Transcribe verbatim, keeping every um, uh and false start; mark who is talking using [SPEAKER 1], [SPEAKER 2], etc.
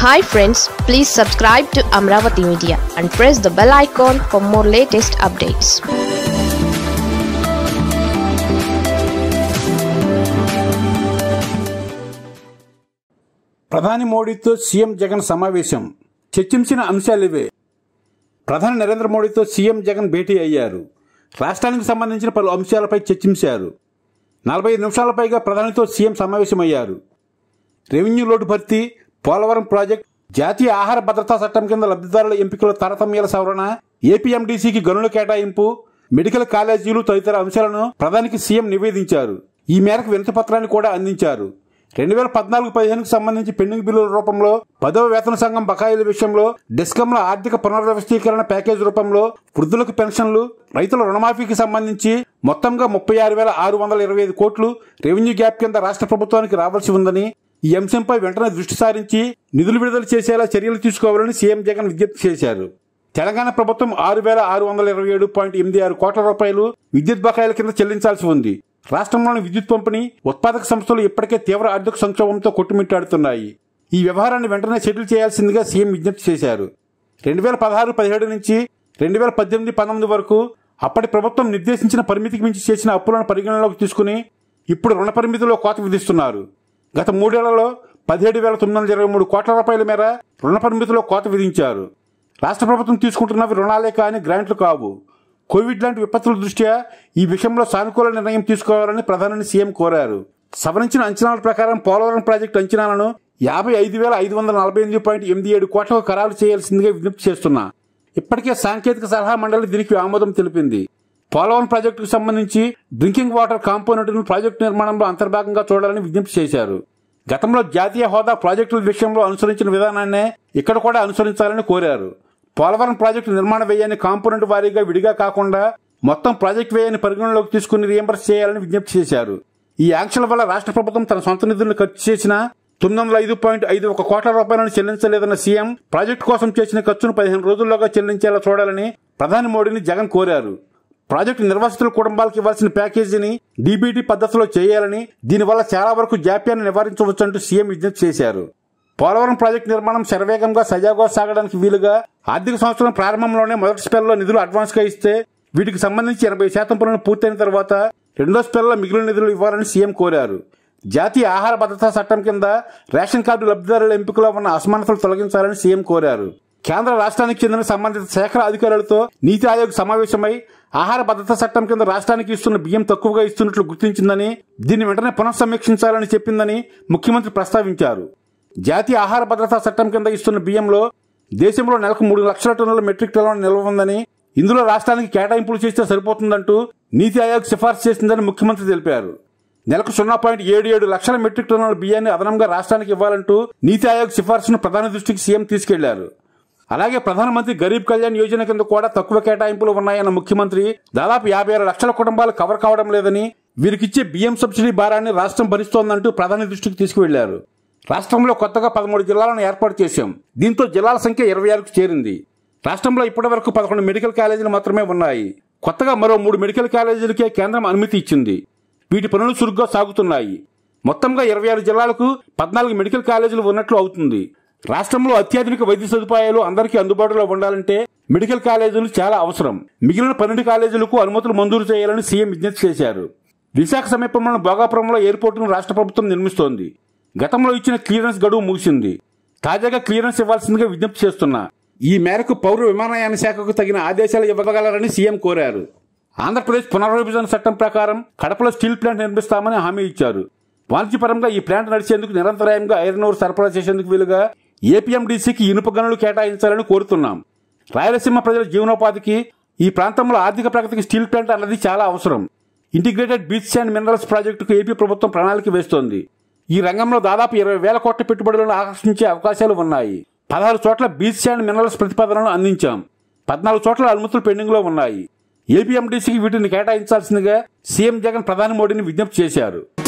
[SPEAKER 1] Hi friends, please subscribe to Amaravathi Media and press the bell icon for more latest updates.
[SPEAKER 2] ప్రధాని మోడీతో CM Jagan సమావేశం చర్చించిన అంశాలివే. ప్రధాని నరేంద్ర మోడీతో సీఎం జగన్ భేటీ అయ్యారు. రాష్ట్రానికి సంబంధించిన పలు అంశాలపై చర్చించారు. నలభై నిమిషాల పైగా ప్రధానితో సీఎం సమావేశమయ్యారు. రెవెన్యూ లోటు భర్తీ, పోలవరం ప్రాజెక్టు, జాతీయ ఆహార భద్రతా చట్టం కింద లబ్ధిదారుల ఎంపికల తారతమ్యాల సవరణ, ఏపీఎండీసీకి గనుల కేటాయింపు, మెడికల్ కాలేజీలు తదితర అంశాలను ప్రధానికి సీఎం నివేదించారు. ఈ మేరకు వినతి పత్రాన్ని కూడా అందించారు. రెండు వేల పద్నాలుగు పదిహేనుకు సంబంధించి పెండింగ్ బిల్లుల రూపంలో, పదవ వేతన సంఘం బకాయిల విషయంలో, డిస్కంల ఆర్థిక పునర్వ్యవస్థీకరణ ప్యాకేజ్ రూపంలో, వృద్ధులకు పెన్షన్లు, రైతుల రుణమాఫీకి సంబంధించి మొత్తంగా ముప్పై ఆరు వేల ఆరు వందల ఇరవై ఐదు కోట్లు రెవెన్యూ గ్యాప్ కింద రాష్ట్ర ప్రభుత్వానికి రావాల్సి ఉందని, ఈ అంశంపై వెంటనే దృష్టి సారించి నిధులు విడుదల చేసేలా చర్యలు తీసుకోవాలని సీఎం జగన్ విజ్ఞప్తి చేశారు. తెలంగాణ ప్రభుత్వం ఆరు వేల ఆరు వందల ఇరవై ఏడు పాయింట్ ఎనిమిది ఆరు కోట్ల రూపాయలు విద్యుత్ బకాయిల కింద చెల్లించాల్సి ఉంది. రాష్ట్రంలోని విద్యుత్ పంపిణీ, ఉత్పాదక సంస్థలు ఇప్పటికే తీవ్ర ఆర్థిక సంక్షోభంతో కొట్టుమిట్టాడుతున్నాయి. ఈ వ్యవహారాన్ని వెంటనే సెటిల్ చేయాల్సిందిగా సీఎం విజ్ఞప్తి చేశారు. రెండు వేల పదహారు పదిహేడు నుంచి రెండు వేల పద్దెనిమిది పంతొమ్మిది వరకు అప్పటి ప్రభుత్వం నిర్దేశించిన పరిమితికి మించి చేసిన అప్పులను పరిగణనలోకి తీసుకుని ఇప్పుడు రుణ పరిమితిలో కోత విధిస్తున్నారు. గత మూడేళ్లలో పదిహేడు వేల తొమ్మిది వందల ఇరవై మూడు కోట్ల రూపాయల మేర రుణ పరిమితిలో కోత విధించారు. రాష్ట్ర ప్రభుత్వం తీసుకుంటున్నవి రుణాలే కానీ గ్రాంట్లు కావు. కోవిడ్ లాంటి విపత్తుల దృష్ట్యా ఈ విషయంలో సానుకూల నిర్ణయం తీసుకోవాలని ప్రధానిని సీఎం కోరారు. సవరించిన అంచనాల ప్రకారం పోలవరం ప్రాజెక్టు అంచనాలను యాభై ఐదు వేల ఐదు వందల నలభై ఎనిమిది పాయింట్ ఎనిమిది ఏడు కోట్లకు ఖరారు చేయాల్సిందిగా విజ్ఞప్తి చేస్తున్నా. ఇప్పటికే సాంకేతిక సలహా మండలి దీనికి ఆమోదం తెలిపింది. పోలవరం ప్రాజెక్టుకు సంబంధించి డ్రింకింగ్ వాటర్ కాంపోనెంట్ను ప్రాజెక్టు నిర్మాణంలో అంతర్భాగంగా చూడాలని విజ్ఞప్తి చేశారు. గతంలో జాతీయ హోదా ప్రాజెక్టుల విషయంలో అనుసరించిన విధానాన్నే ఇక్కడ కూడా అనుసరించాలని కోరారు. పోలవరం ప్రాజెక్టు నిర్మాణ వ్యయాన్ని కాంపోనెంట్ వారీగా విడిగా కాకుండా మొత్తం ప్రాజెక్టు వ్యయాన్ని పరిగణలోకి తీసుకుని రీయింబర్స్ చేయాలని విజ్ఞప్తి చేశారు. ఈ ఆంక్షల వల్ల రాష్ట్ర ప్రభుత్వం తన సొంత నిధులను ఖర్చు చేసిన తొమ్మిది వందల ఐదు పాయింట్ ఐదు ఒక కోట్ల రూపాయలను చెల్లించలేదన్న సీఎం ప్రాజెక్టు కోసం చేసిన ఖర్చును పదిహేను రోజుల్లోగా చెల్లించేలా చూడాలని ప్రధాని మోడీని జగన్ కోరారు. ప్రాజెక్టు నిర్వాసితుల కుటుంబాలకు ఇవ్వాల్సిన ప్యాకేజీని డీబీటీ పద్ధతిలో చేయాలని, దీనివల్ల చాలా వరకు జాప్యాన్ని నివారించవచ్చంటూ సీఎం విజ్ఞప్తి చేశారు. పోలవరం ప్రాజెక్టు నిర్మాణం శరవేగంగా సజావుగా సాగడానికి వీలుగా ఆర్థిక సంవత్సరం ప్రారంభంలోనే మొదటి స్పెల్లో నిధులు అడ్వాన్స్ గా ఇస్తే వీటికి సంబంధించి ఎనభై శాతం పనులు పూర్తయిన తర్వాత రెండో స్పెల్లో మిగిలిన నిధులు ఇవ్వాలని సీఎం కోరారు. జాతీయ ఆహార భద్రతా చట్టం కింద రేషన్ కార్డు లబ్ధిదారుల ఎంపికలో ఉన్న అసమానతలు తొలగించాలని సీఎం కోరారు. కేంద్ర రాష్ట్రానికి చెందిన సంబంధిత శాఖల అధికారులతో నీతి ఆయోగ్ సమావేశమై ఆహార భద్రతా చట్టం కింద రాష్ట్రానికి ఇస్తున్న బియ్యం తక్కువగా ఇస్తున్నట్లు గుర్తించిందని, దీన్ని వెంటనే పునఃసమీక్షించాలని చెప్పిందని ముఖ్యమంత్రి ప్రస్తావించారు. జాతీయ ఆహార భద్రతా చట్టం కింద ఇస్తున్న బియ్యంలో దేశంలో నెలకు మూడు లక్షల టన్నుల మెట్రిక్ టన్నుల నిల్వ ఉందని, ఇందులో రాష్ట్రానికి కేటాయింపులు చేస్తే సరిపోతుందంటూ నీతి ఆయోగ్ సిఫార్సు చేసిందని ముఖ్యమంత్రి తెలిపారు. నెలకు సున్నా పాయింట్ ఏడు ఏడు లక్షల మెట్రిక్ టన్నుల బియ్యాన్ని అదనంగా రాష్ట్రానికి ఇవ్వాలంటూ నీతి ఆయోగ్ సిఫార్సును ప్రధాని దృష్టికి సీఎం తీసుకెళ్లారు. అలాగే ప్రధానమంత్రి గరీబ్ కళ్యాణ్ యోజన కింద కూడా తక్కువ కేటాయింపులు ఉన్నాయన్న ముఖ్యమంత్రి దాదాపు యాభై ఆరు లక్షల కుటుంబాలు కవర్ కావడం లేదని, వీరికిచ్చే బియ్యం సబ్సిడీ భారాన్ని రాష్ట్రం భరిస్తోందంటూ ప్రధాని దృష్టికి తీసుకువెళ్లారు. రాష్ట్రంలో కొత్తగా పదమూడు జిల్లాలను ఏర్పాటు చేశాం. దీంతో జిల్లాల సంఖ్య ఇరవై ఆరుకు చేరింది. రాష్ట్రంలో ఇప్పటి వరకు పదకొండు మెడికల్ కాలేజీలు మాత్రమే ఉన్నాయి. కొత్తగా మరో మూడు మెడికల్ కాలేజీలకే కేంద్రం అనుమతి ఇచ్చింది. వీటి పనులు చురుగ్గా సాగుతున్నాయి. మొత్తంగా ఇరవై ఆరు జిల్లాలకు పద్నాలుగు మెడికల్ కాలేజీలు ఉన్నట్లు అవుతుంది. రాష్ట్రంలో అత్యాధునిక వైద్య సదుపాయాలు అందరికీ అందుబాటులో ఉండాలంటే మెడికల్ కాలేజీలు చాలా అవసరం. మిగిలిన పన్నెండు కాలేజీలకు అనుమతులు మంజూరు చేయాలని సీఎం విజ్ఞప్తి చేశారు. విశాఖ సమీపంలోని భోగాపురంలో ఎయిర్పోర్టును రాష్ట్ర ప్రభుత్వం నిర్మిస్తోంది. గతంలో ఇచ్చిన క్లియరెన్స్ గడువు ముగిసింది. తాజాగా క్లియరెన్స్ ఇవ్వాల్సిందిగా విజ్ఞప్తి చేస్తున్నా. ఈ మేరకు పౌర విమానయాన శాఖకు తగిన ఆదేశాలు ఇవ్వగలరని సీఎం కోరారు. ఆంధ్రప్రదేశ్ పునర్విభజన చట్టం ప్రకారం కడపలో స్టీల్ ప్లాంట్ నిర్మిస్తామని హామీ ఇచ్చారు. వాణిజ్యపరంగా ఈ ప్లాంట్ నడిచేందుకు నిరంతరాయంగా ఐరన్ ఓర్ సరఫరా చేసేందుకు వీలుగా ఏపీఎండీసీకి ఇనుప గనులు కేటాయించాలని కోరుతున్నాం. రాయలసీమ ప్రజల జీవనోపాధికి, ఈ ప్రాంతంలో ఆర్థిక ప్రగతికి స్టీల్ ప్లాంట్ అన్నది చాలా అవసరం. ఇంటిగ్రేటెడ్ బీచ్ అండ్ మినరల్స్ ప్రాజెక్టుకు ఏపీ ప్రభుత్వం ప్రణాళిక వేస్తోంది. ఈ రంగంలో దాదాపు ఇరవై వేల కోట్ల పెట్టుబడులను ఆకర్షించే అవకాశాలు ఉన్నాయి. పదహారు చోట్ల బీచ్ అండ్ మినరల్స్ ప్రతిపాదనలు అందించాం. పద్నాలుగు చోట్ల అనుమతులు పెండింగ్ లో ఉన్నాయి. ఏపీఎండీసీకి వీటిని కేటాయించాల్సిందిగా సీఎం జగన్ ప్రధాని మోడీని విజ్ఞప్తి చేశారు.